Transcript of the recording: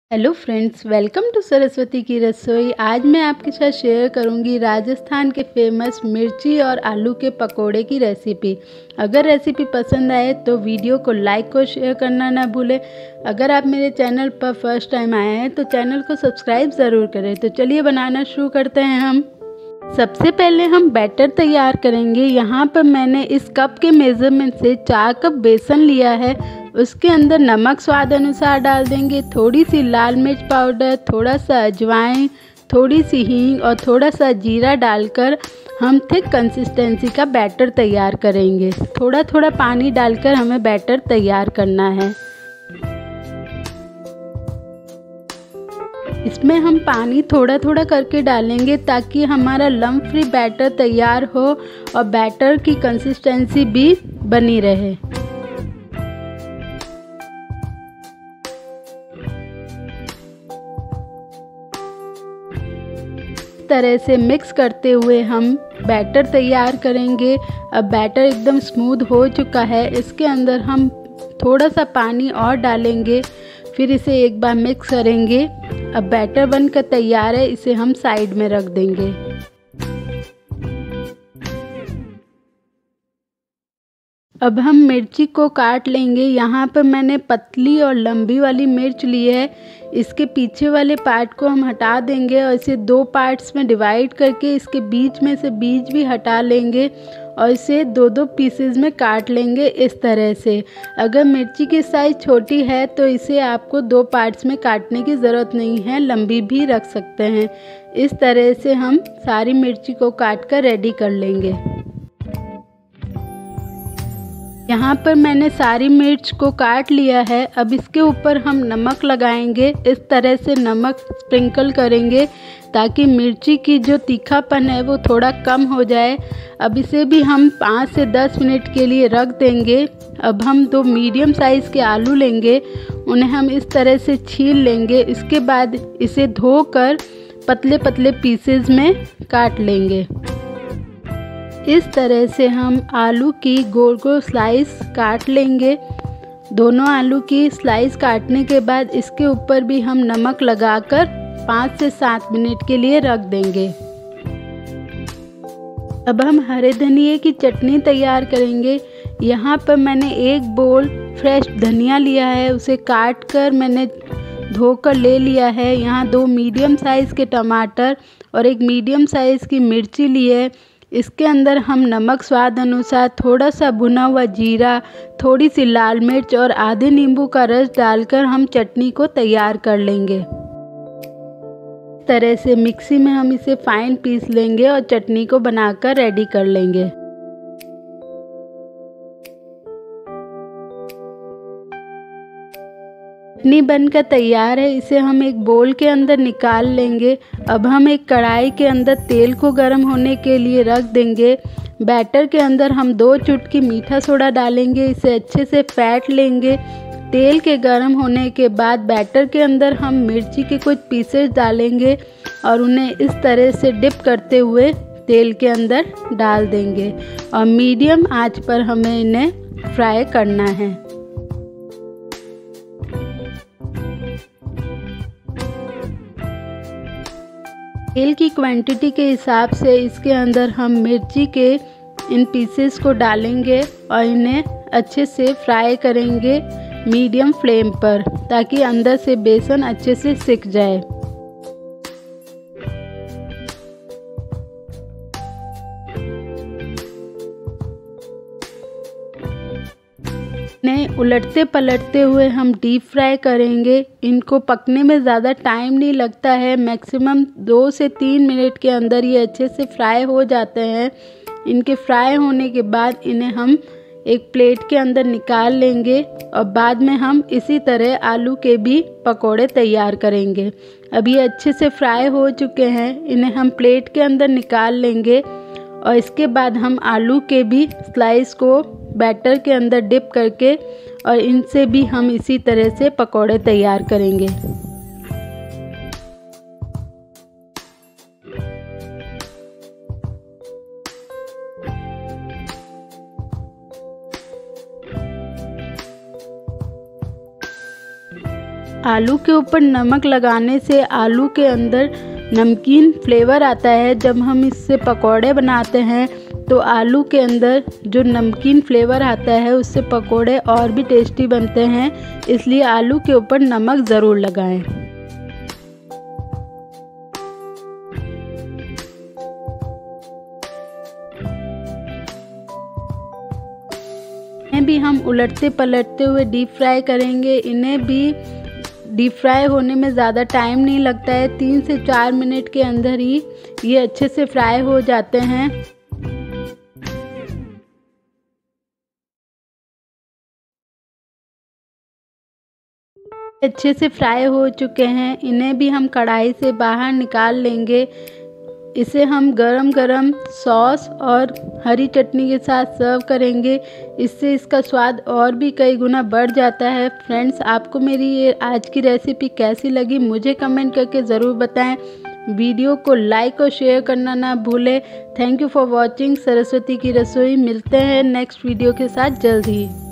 Hello friends, welcome to Saraswati की रसोई। आज मैं आपके साथ शेयर करूंगी राजस्थान के फेमस मिर्ची और आलू के पकोड़े की रेसिपी। अगर रेसिपी पसंद आए तो वीडियो को लाइक और शेयर करना ना भूलें। अगर आप मेरे चैनल पर फर्स्ट टाइम आए हैं तो चैनल को सब्सक्राइब ज़रूर करें। तो चलिए बनाना शुरू करते हैं। हम सबसे पहले हम बैटर तैयार करेंगे। यहाँ पर मैंने इस कप के मेज़रमेंट से 4 कप बेसन लिया है। उसके अंदर नमक स्वाद अनुसार डाल देंगे, थोड़ी सी लाल मिर्च पाउडर, थोड़ा सा अजवाइन, थोड़ी सी हींग और थोड़ा सा जीरा डालकर हम थिक कंसिस्टेंसी का बैटर तैयार करेंगे। थोड़ा थोड़ा पानी डालकर हमें बैटर तैयार करना है। इसमें हम पानी थोड़ा थोड़ा करके डालेंगे ताकि हमारा लम्प फ्री बैटर तैयार हो और बैटर की कंसिस्टेंसी भी बनी रहे। तरह से मिक्स करते हुए हम बैटर तैयार करेंगे। अब बैटर एकदम स्मूथ हो चुका है। इसके अंदर हम थोड़ा सा पानी और डालेंगे, फिर इसे एक बार मिक्स करेंगे। अब बैटर बनकर तैयार है, इसे हम साइड में रख देंगे। अब हम मिर्ची को काट लेंगे। यहाँ पर मैंने पतली और लंबी वाली मिर्च ली है। इसके पीछे वाले पार्ट को हम हटा देंगे और इसे 2 पार्ट्स में डिवाइड करके इसके बीच में से बीज भी हटा लेंगे और इसे 2-2 पीसेस में काट लेंगे इस तरह से। अगर मिर्ची की साइज़ छोटी है तो इसे आपको 2 पार्ट्स में काटने की ज़रूरत नहीं है, लंबी भी रख सकते हैं। इस तरह से हम सारी मिर्ची को काट कर रेडी कर लेंगे। यहाँ पर मैंने सारी मिर्च को काट लिया है। अब इसके ऊपर हम नमक लगाएंगे। इस तरह से नमक स्प्रिंकल करेंगे ताकि मिर्ची की जो तीखापन है वो थोड़ा कम हो जाए। अब इसे भी हम 5 से 10 मिनट के लिए रख देंगे। अब हम 2 मीडियम साइज़ के आलू लेंगे, उन्हें हम इस तरह से छील लेंगे। इसके बाद इसे धोकर पतले पतले पीसेस में काट लेंगे। इस तरह से हम आलू की गोल गोल स्लाइस काट लेंगे। दोनों आलू की स्लाइस काटने के बाद इसके ऊपर भी हम नमक लगाकर 5 से 7 मिनट के लिए रख देंगे। अब हम हरे धनिए की चटनी तैयार करेंगे। यहाँ पर मैंने 1 बोल फ्रेश धनिया लिया है, उसे काट कर मैंने धोकर ले लिया है। यहाँ 2 मीडियम साइज़ के टमाटर और 1 मीडियम साइज़ की मिर्ची ली है। इसके अंदर हम नमक स्वाद अनुसार, थोड़ा सा भुना हुआ जीरा, थोड़ी सी लाल मिर्च और आधे नींबू का रस डालकर हम चटनी को तैयार कर लेंगे। इस तरह से मिक्सी में हम इसे फाइन पीस लेंगे और चटनी को बनाकर रेडी कर लेंगे। चटनी बनकर तैयार है, इसे हम एक बोल के अंदर निकाल लेंगे। अब हम एक कढ़ाई के अंदर तेल को गर्म होने के लिए रख देंगे। बैटर के अंदर हम 2 चुटकी मीठा सोडा डालेंगे, इसे अच्छे से फेंट लेंगे। तेल के गर्म होने के बाद बैटर के अंदर हम मिर्ची के कुछ पीसेस डालेंगे और उन्हें इस तरह से डिप करते हुए तेल के अंदर डाल देंगे और मीडियम आंच पर हमें इन्हें फ्राई करना है। तेल की क्वांटिटी के हिसाब से इसके अंदर हम मिर्ची के इन पीसेस को डालेंगे और इन्हें अच्छे से फ्राई करेंगे मीडियम फ्लेम पर, ताकि अंदर से बेसन अच्छे से सिक जाए। इन्हें उलटते पलटते हुए हम डीप फ्राई करेंगे। इनको पकने में ज़्यादा टाइम नहीं लगता है, मैक्सिमम 2 से 3 मिनट के अंदर ये अच्छे से फ्राई हो जाते हैं। इनके फ्राई होने के बाद इन्हें हम एक प्लेट के अंदर निकाल लेंगे और बाद में हम इसी तरह आलू के भी पकोड़े तैयार करेंगे। अब ये अच्छे से फ्राई हो चुके हैं, इन्हें हम प्लेट के अंदर निकाल लेंगे और इसके बाद हम आलू के भी स्लाइस को बैटर के अंदर डिप करके और इनसे भी हम इसी तरह से पकोड़े तैयार करेंगे। आलू के ऊपर नमक लगाने से आलू के अंदर नमकीन फ्लेवर आता है। जब हम इससे पकौड़े बनाते हैं तो आलू के अंदर जो नमकीन फ्लेवर आता है उससे पकौड़े और भी टेस्टी बनते हैं, इसलिए आलू के ऊपर नमक ज़रूर लगाएं। इन्हें भी हम उलटते पलटते हुए डीप फ्राई करेंगे। इन्हें भी डीप फ्राई होने में ज़्यादा टाइम नहीं लगता है, 3 से 4 मिनट के अंदर ही ये अच्छे से फ्राई हो जाते हैं। अच्छे से फ्राई हो चुके हैं, इन्हें भी हम कढ़ाई से बाहर निकाल लेंगे। इसे हम गरम गरम सॉस और हरी चटनी के साथ सर्व करेंगे। इससे इसका स्वाद और भी कई गुना बढ़ जाता है। फ्रेंड्स, आपको मेरी ये आज की रेसिपी कैसी लगी मुझे कमेंट करके ज़रूर बताएं। वीडियो को लाइक और शेयर करना ना भूलें। Thank you for watching Saraswati की रसोई। मिलते हैं नेक्स्ट वीडियो के साथ जल्द ही।